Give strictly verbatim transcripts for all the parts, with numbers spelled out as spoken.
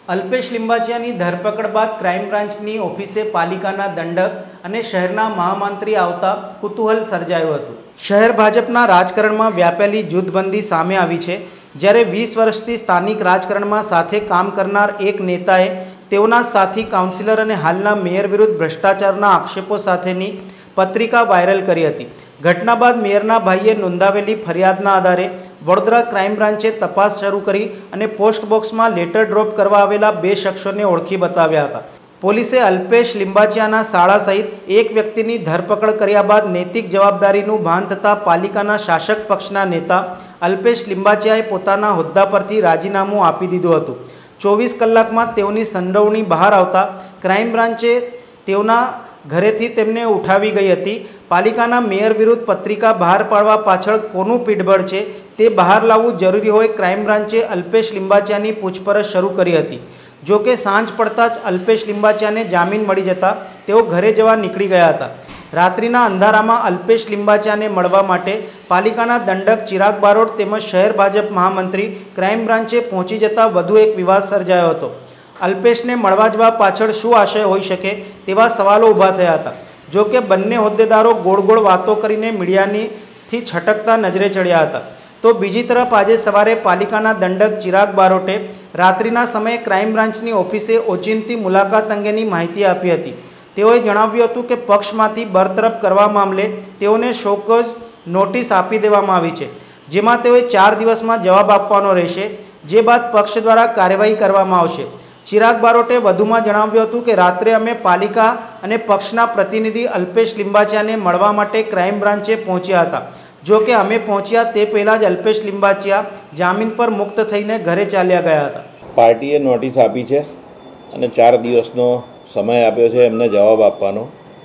અલ્પેશ લિંબાચિયાની ધરપકડ બાદ ક્રાઇમ બ્રાન્ચની ઓફિસે પાલિકાના દંડક અને શહેરના મહામંત્રી આવતા કુતૂહલ સર્જાયું હતું। શહેર ભાજપના રાજકારણમાં વ્યાપેલી જૂથબંધી સામે આવી છે, જ્યારે વીસ વર્ષથી સ્થાનિક રાજકારણમાં સાથે કામ કરનાર એક નેતાએ તેઓના સાથી કાઉન્સિલર અને હાલના મેયર વિરુદ્ધ ભ્રષ્ટાચારના આક્ષેપો સાથેની પત્રિકા વાયરલ કરી હતી। ઘટના બાદ મેયરના ભાઈએ નોંધાવેલી ફરિયાદના આધારે વડોદરા ક્રાઇમ બ્રાન્ચે તપાસ શરૂ કરી અને પોસ્ટ બોક્સમાં લેટર ડ્રોપ કરવા આવેલા બે શખ્સોને ઓળખી બતાવ્યા હતા। પોલીસે અલ્પેશ લિંબાચિયાના શાળા સહિત એક વ્યક્તિની ધરપકડ કર્યા બાદ નૈતિક જવાબદારીનું ભાન થતાં પાલિકાના શાસક પક્ષના નેતા અલ્પેશ લિંબાચિયાએ પોતાના હોદ્દા પરથી રાજીનામું આપી દીધું હતું। ચોવીસ કલાકમાં તેઓની સંડોવણી બહાર આવતા ક્રાઇમ બ્રાન્ચે તેઓના ઘરેથી તેમને ઉઠાવી ગઈ હતી। પાલિકાના મેયર વિરુદ્ધ પત્રિકા બહાર પાડવા પાછળ કોનું પીઠબળ છે તે બહાર લાવવું જરૂરી હોય ક્રાઇમ બ્રાન્ચે અલ્પેશ લિંબાચિયાની પૂછપરછ શરૂ કરી હતી। જો કે સાંજ પડતા જ અલ્પેશ લિંબાચિયાને જામીન મળી જતા તેઓ ઘરે જવા નીકળી ગયા હતા। રાત્રિના અંધારામાં અલ્પેશ લિંબાચિયાને મળવા માટે પાલિકાના દંડક ચિરાગ બારોટ તેમજ શહેર ભાજપ મહામંત્રી ક્રાઇમ બ્રાન્ચે પહોંચી જતા વધુ એક વિવાદ સર્જાયો હતો। અલ્પેશને મળવા જવા પાછળ શું આશય હોઈ શકે તેવા સવાલો ઊભા થયા હતા। જો કે બંને હોદ્દેદારો ગોળ ગોળ વાતો કરીને મીડિયાથી છટકતા નજરે ચડ્યા હતા। તો બીજી તરફ આજે સવારે પાલિકાના દંડક ચિરાગ બારોટે રાત્રિના સમયે ક્રાઇમ બ્રાન્ચની ઓફિસે ઓચિંતી મુલાકાત અંગેની માહિતી આપી હતી। તેઓએ જણાવ્યું હતું કે પક્ષમાંથી બરતરફ કરવા મામલે તેઓને શોકોઝ નોટિસ આપી દેવામાં આવી છે, જેમાં તેઓએ ચાર દિવસમાં જવાબ આપવાનો રહેશે, જે બાદ પક્ષ દ્વારા કાર્યવાહી કરવામાં આવશે। ચિરાગ બારોટે વધુમાં જણાવ્યું હતું કે રાત્રે અમે પાલિકા અને પક્ષના પ્રતિનિધિ અલ્પેશ લિંબાચિયાને મળવા માટે ક્રાઇમ બ્રાન્ચે પહોંચ્યા હતા। જો કે અમે પહોંચ્યા તે પહેલાં જ અલ્પેશ લિંબાચિયા જામીન પર મુક્ત થઈને ઘરે ચાલ્યા ગયા હતા। પાર્ટીએ નોટિસ આપી છે અને ચાર દિવસનો સમય આપ્યો છે એમને જવાબ આપવાનો।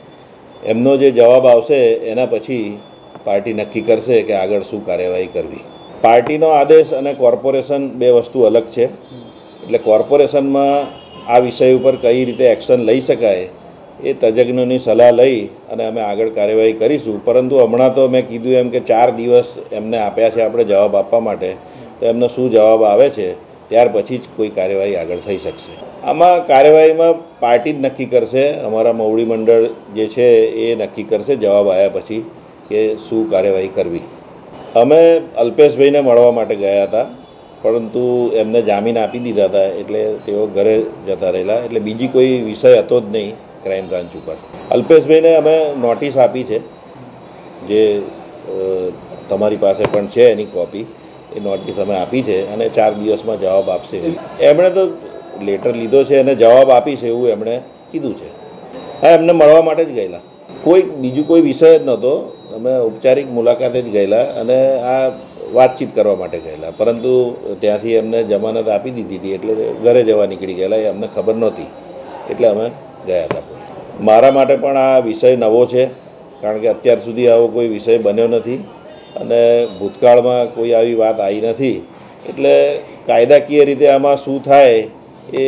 એમનો જે જવાબ આવશે એના પછી પાર્ટી નક્કી કરશે કે આગળ શું કાર્યવાહી કરવી। પાર્ટીનો આદેશ અને કોર્પોરેશન બે વસ્તુ અલગ છે, એટલે કોર્પોરેશનમાં આ વિષય ઉપર કઈ રીતે એક્શન લઈ શકાય એ તજજ્ઞોની સલાહ લઈ અને અમે આગળ કાર્યવાહી કરીશું। પરંતુ હમણાં તો મેં કીધું એમ કે ચાર દિવસ એમને આપ્યા છે આપણે જવાબ આપવા માટે, તો એમનો શું જવાબ આવે છે ત્યાર પછી જ કોઈ કાર્યવાહી આગળ થઈ શકશે। આમાં કાર્યવાહીમાં પાર્ટી જ નક્કી કરશે, અમારા મવડી મંડળ જે છે એ નક્કી કરશે જવાબ આવ્યા પછી કે શું કાર્યવાહી કરવી। અમે અલ્પેશભાઈને મળવા માટે ગયા હતા, પરંતુ એમને જામીન આપી દીધા હતા એટલે તેઓ ઘરે જતા રહેલા, એટલે બીજી કોઈ વિષય હતો જ નહીં ક્રાઇમ બ્રાન્ચ ઉપર। અલ્પેશભાઈને અમે નોટિસ આપી છે, જે તમારી પાસે પણ છે એની કોપી, એ નોટિસ અમે આપી છે અને ચાર દિવસમાં જવાબ આપશે। એમણે તો લેટર લીધો છે અને જવાબ આપી છે એવું એમણે કીધું છે। હા, એમને મળવા માટે જ ગયેલા, કોઈ બીજું કોઈ વિષય જ નહોતો, અમે ઔપચારિક મુલાકાતે જ ગયેલા અને આ વાતચીત કરવા માટે ગયેલા, પરંતુ ત્યાંથી એમને જમાનત આપી દીધી હતી એટલે ઘરે જવા નીકળી ગયેલા, એ અમને ખબર નહોતી એટલે અમે ગયા હતા। મારા માટે પણ આ વિષય નવો છે, કારણ કે અત્યાર સુધી આવો કોઈ વિષય બન્યો નથી અને ભૂતકાળમાં કોઈ આવી વાત આવી નથી, એટલે કાયદાકીય રીતે આમાં શું થાય એ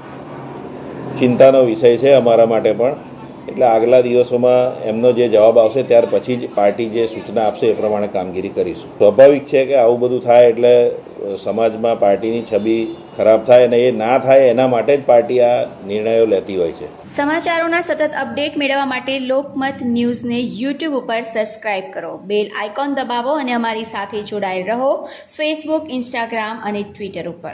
ચિંતાનો વિષય છે અમારા માટે પણ। એટલે આગલા દિવસોમાં એમનો જે જવાબ આવશે ત્યાર પછી જ પાર્ટી જે સૂચના આપશે એ પ્રમાણે કામગીરી કરીશું। સ્વાભાવિક છે કે આવું બધું થાય એટલે સમાજમાં પાર્ટીની છબી ખરાબ થાય, અને એ ના થાય એના માટે જ પાર્ટી આ નિર્ણયો લેતી હોય છે। સમાચારોના સતત અપડેટ મેળવવા માટે લોકમત ન્યૂઝને યુટ્યુબ ઉપર સબસ્ક્રાઇબ કરો, બેલ આઇકોન દબાવો અને અમારી સાથે જોડાયેલ રહો ફેસબુક, ઇન્સ્ટાગ્રામ અને ટ્વિટર ઉપર।